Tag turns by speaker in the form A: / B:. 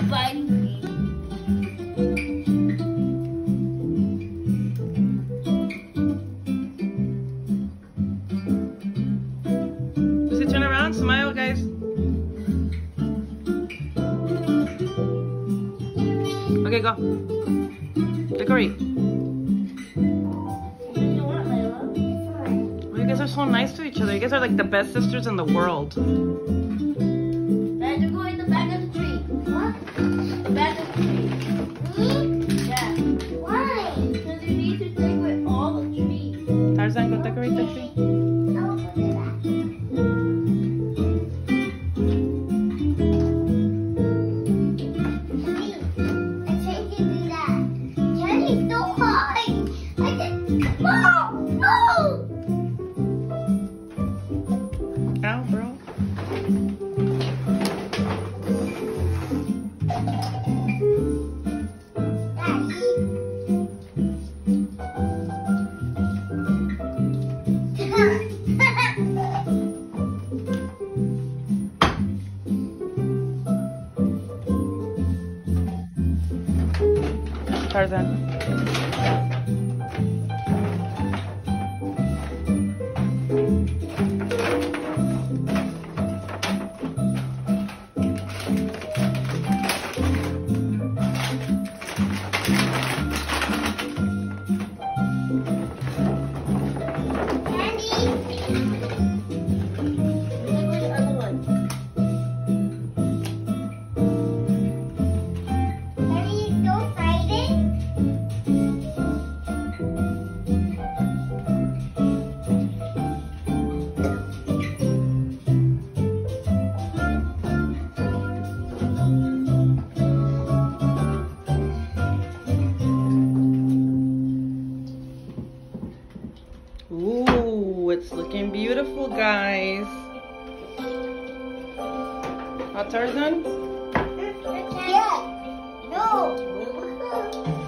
A: biting me.
B: Does it turn around? Smile, guys. Okay, go. Decorate. You guys are so nice to each other. You guys are like the best sisters in the world.
A: Better go in the back of the tree. What? The back of the tree. Me? Yeah. Why? Because you need to decorate all the trees.
B: Tarzan, go decorate the tree.
A: I'll put it back. I can't do that. Jenny's so high. I can. No! No!
B: Ow, bro. Tarzan. Ooh, it's looking beautiful, guys. Hot Tarzan?
A: Yeah. No.